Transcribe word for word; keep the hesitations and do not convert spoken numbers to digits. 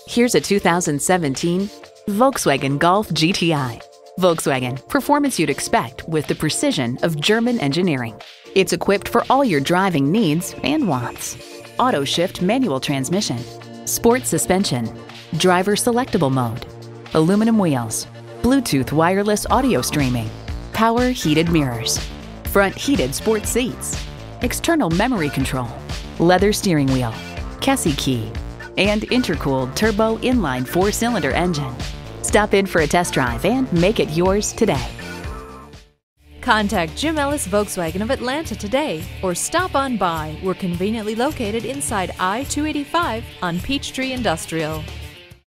Here's a two thousand seventeen Volkswagen Golf G T I. Volkswagen, performance you'd expect with the precision of German engineering. It's equipped for all your driving needs and wants. Auto shift manual transmission, sport suspension, driver selectable mode, aluminum wheels, Bluetooth wireless audio streaming, power heated mirrors, front heated sports seats, external memory control, leather steering wheel, Kessi key, and intercooled turbo inline four-cylinder engine. Stop in for a test drive and make it yours today. Contact Jim Ellis Volkswagen of Atlanta today or stop on by. We're conveniently located inside I two eighty-five on Peachtree Industrial.